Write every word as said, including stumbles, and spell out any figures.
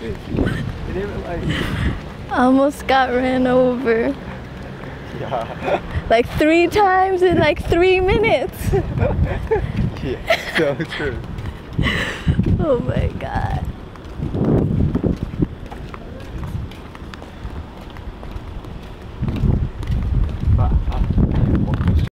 It even like... Almost got ran over. Yeah. Like three times in like three minutes. Yeah, so true. Oh my god.